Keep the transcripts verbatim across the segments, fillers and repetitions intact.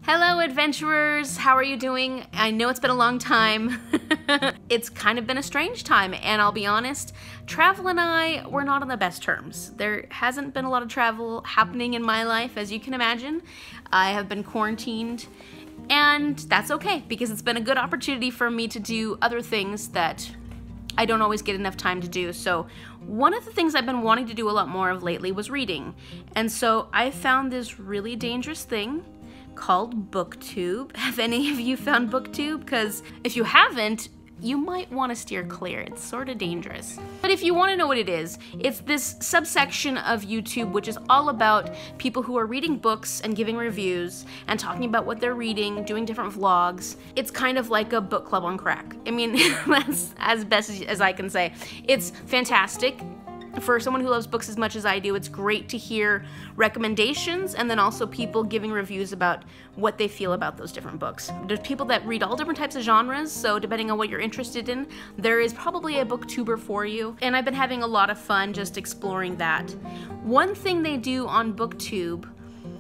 Hello adventurers, how are you doing? I know it's been a long time. It's kind of been a strange time, and I'll be honest, travel and I were not on the best terms. There hasn't been a lot of travel happening in my life, as you can imagine. I have been quarantined, and that's okay, because it's been a good opportunity for me to do other things that I don't always get enough time to do. So one of the things I've been wanting to do a lot more of lately was reading. And so I found this really dangerous thing called BookTube. Have any of you found BookTube? Because if you haven't, you might want to steer clear. It's sort of dangerous. But if you want to know what it is, it's this subsection of YouTube which is all about people who are reading books and giving reviews and talking about what they're reading, doing different vlogs. It's kind of like a book club on crack. I mean, that's as best as, as I can say. It's fantastic. For someone who loves books as much as I do, it's great to hear recommendations and then also people giving reviews about what they feel about those different books. There's people that read all different types of genres, so depending on what you're interested in, there is probably a booktuber for you. And I've been having a lot of fun just exploring that. One thing they do on BookTube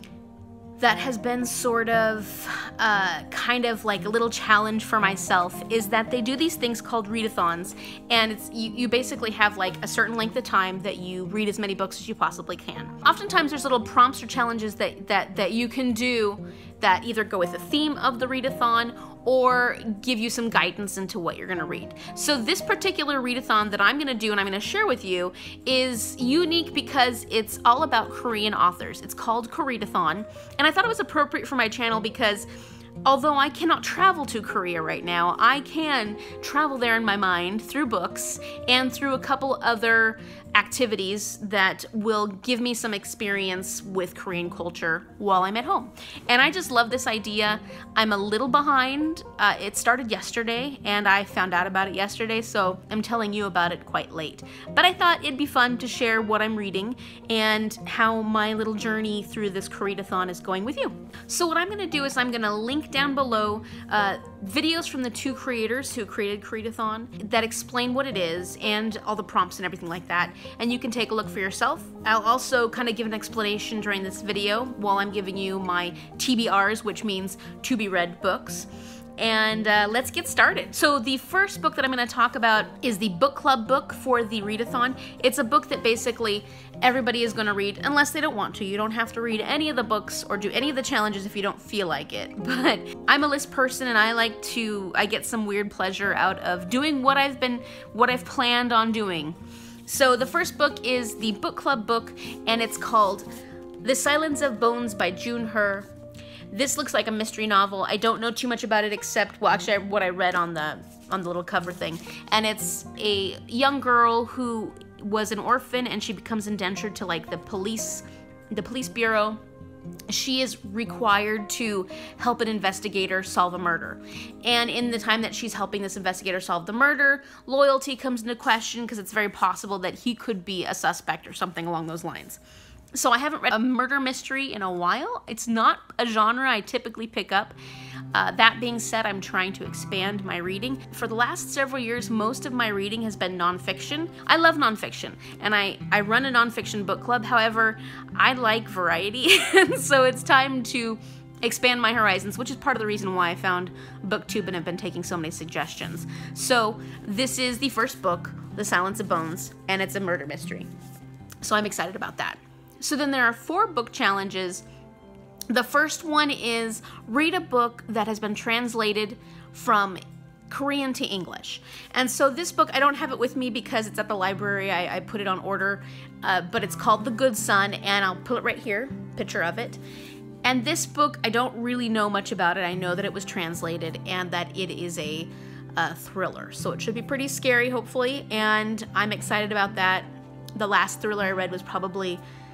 that has been sort of uh, kind of like a little challenge for myself is that they do these things called readathons, and it's you, you basically have like a certain length of time that you read as many books as you possibly can. Oftentimes there's little prompts or challenges that, that, that you can do that either go with the theme of the readathon or give you some guidance into what you're gonna read. So this particular readathon that I'm gonna do and I'm gonna share with you is unique because it's all about Korean authors. It's called Koreadathon, and I thought it was appropriate for my channel because although I cannot travel to Korea right now, I can travel there in my mind through books and through a couple other activities that will give me some experience with Korean culture while I'm at home. And I just love this idea. I'm a little behind. Uh, it started yesterday and I found out about it yesterday, so I'm telling you about it quite late. But I thought it'd be fun to share what I'm reading and how my little journey through this Koreadathon is going with you. So what I'm gonna do is I'm gonna link down below uh, videos from the two creators who created Koreadathon that explain what it is and all the prompts and everything like that. And you can take a look for yourself. I'll also kind of give an explanation during this video while I'm giving you my T B Rs, which means to be read books. And uh, let's get started. So the first book that I'm gonna talk about is the book club book for the readathon. It's a book that basically everybody is gonna read unless they don't want to. You don't have to read any of the books or do any of the challenges if you don't feel like it. But I'm a list person and I like to, I get some weird pleasure out of doing what I've been, what I've planned on doing. So the first book is the book club book, and it's called The Silence of Bones by June Her. This looks like a mystery novel. I don't know too much about it except, well, actually what I read on the on the little cover thing. And it's a young girl who was an orphan and she becomes indentured to like the police, the police bureau. She is required to help an investigator solve a murder. And in the time that she's helping this investigator solve the murder, loyalty comes into question because it's very possible that he could be a suspect or something along those lines. So I haven't read a murder mystery in a while. It's not a genre I typically pick up. Uh, that being said, I'm trying to expand my reading. For the last several years, most of my reading has been nonfiction. I love nonfiction, and I, I run a nonfiction book club. However, I like variety, so it's time to expand my horizons, which is part of the reason why I found BookTube and have been taking so many suggestions. So this is the first book, The Silence of Bones, and it's a murder mystery. So I'm excited about that. So then there are four book challenges. The first one is read a book that has been translated from Korean to English. And so this book, I don't have it with me because it's at the library. I, I put it on order, uh, but it's called The Good Son, and I'll put it right here, picture of it. And this book, I don't really know much about it. I know that it was translated and that it is a, a thriller. So it should be pretty scary, hopefully, and I'm excited about that. The last thriller I read was probably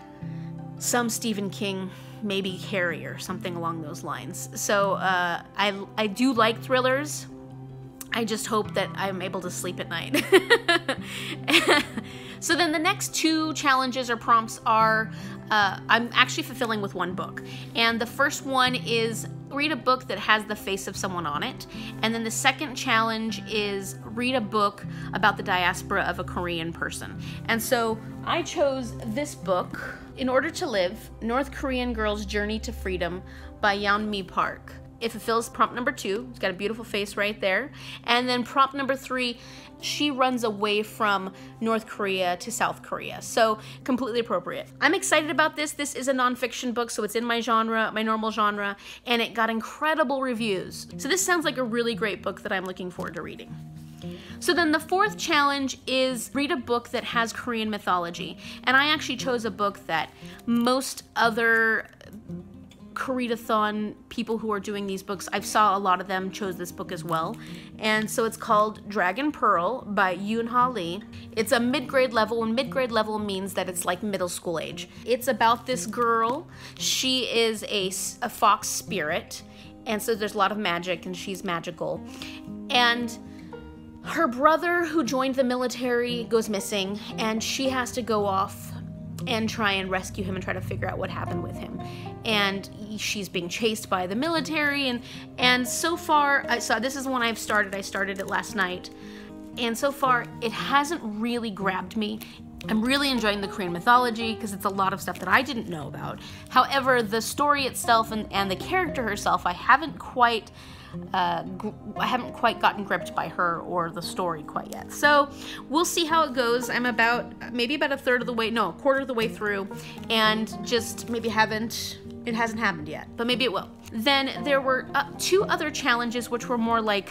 some Stephen King, maybe Harry or something along those lines. So uh, I, I do like thrillers. I just hope that I'm able to sleep at night. So then the next two challenges or prompts are, uh, I'm actually fulfilling with one book. And the first one is read a book that has the face of someone on it. And then the second challenge is read a book about the diaspora of a Korean person. And so I chose this book, In Order to Live, North Korean Girl's Journey to Freedom by Yeonmi Park. It fulfills prompt number two. It's got a beautiful face right there. And then prompt number three, she runs away from North Korea to South Korea. So completely appropriate. I'm excited about this. This is a nonfiction book, so it's in my genre, my normal genre, and it got incredible reviews. So this sounds like a really great book that I'm looking forward to reading. So then the fourth challenge is read a book that has Korean mythology. And I actually chose a book that most other Koreadathon people who are doing these books, I saw a lot of them chose this book as well. And so it's called Dragon Pearl by Yoon Ha Lee. It's a mid-grade level, and mid-grade level means that it's like middle school age. It's about this girl. She is a, a fox spirit, and so there's a lot of magic, and she's magical. And her brother, who joined the military, goes missing, and she has to go off and try and rescue him and try to figure out what happened with him. And she's being chased by the military, and and so far, I saw this is the one I've started. I started it last night, and so far it hasn't really grabbed me. I'm really enjoying the Korean mythology because it's a lot of stuff that I didn't know about. However, the story itself and, and the character herself, I haven't quite Uh, I haven't quite gotten gripped by her or the story quite yet. So we'll see how it goes. I'm about, maybe about a third of the way, no, a quarter of the way through, and just maybe haven't, it hasn't happened yet, but maybe it will. Then there were uh, two other challenges which were more like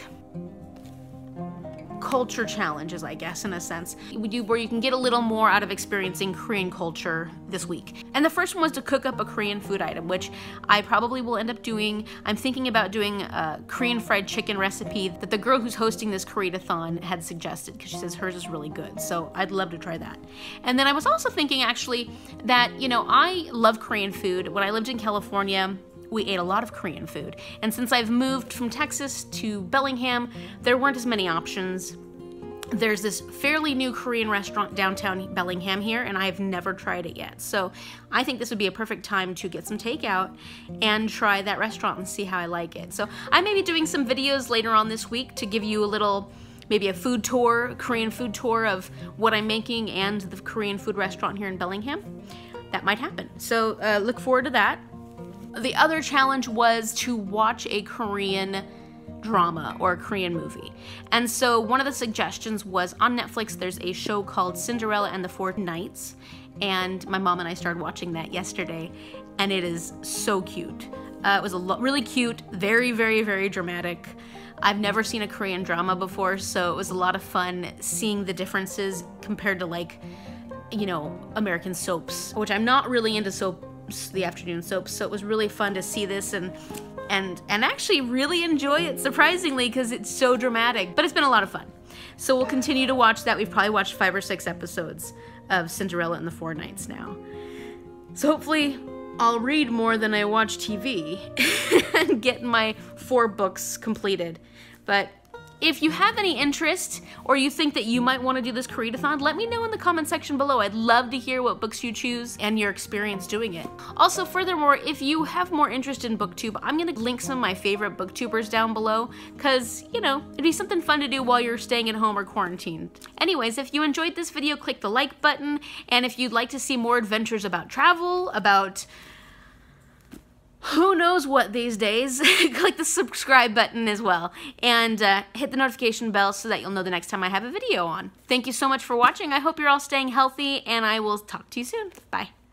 culture challenges, I guess, in a sense. We do where you can get a little more out of experiencing Korean culture this week. And the first one was to cook up a Korean food item, which I probably will end up doing. I'm thinking about doing a Korean fried chicken recipe that the girl who's hosting this Koreadathon had suggested, because she says hers is really good. So I'd love to try that. And then I was also thinking actually that, you know, I love Korean food. When I lived in California, we ate a lot of Korean food. And since I've moved from Texas to Bellingham, there weren't as many options. There's this fairly new Korean restaurant downtown Bellingham here, and I've never tried it yet. So I think this would be a perfect time to get some takeout and try that restaurant and see how I like it. So I may be doing some videos later on this week to give you a little, maybe a food tour, a Korean food tour of what I'm making and the Korean food restaurant here in Bellingham. That might happen. So uh, look forward to that. The other challenge was to watch a Korean drama or a Korean movie. And so one of the suggestions was on Netflix, there's a show called Cinderella and the Four Knights. And my mom and I started watching that yesterday, and it is so cute. Uh, it was a lo- really cute, very, very, very dramatic. I've never seen a Korean drama before, so it was a lot of fun seeing the differences compared to, like, you know, American soaps, which I'm not really into soap the afternoon soaps, so it was really fun to see this and and and actually really enjoy it, surprisingly, because it's so dramatic, but it's been a lot of fun. So we'll continue to watch that. We've probably watched five or six episodes of Cinderella and the Four Knights now, so hopefully I'll read more than I watch T V and get my four books completed. But if you have any interest, or you think that you might want to do this Koreadathon, let me know in the comment section below. I'd love to hear what books you choose and your experience doing it. Also, furthermore, if you have more interest in BookTube, I'm going to link some of my favorite booktubers down below, because, you know, it'd be something fun to do while you're staying at home or quarantined. Anyways, if you enjoyed this video, click the like button, and if you'd like to see more adventures about travel, about who knows what these days, click the subscribe button as well, and uh, hit the notification bell so that you'll know the next time I have a video on. Thank you so much for watching. I hope you're all staying healthy, and I will talk to you soon. Bye.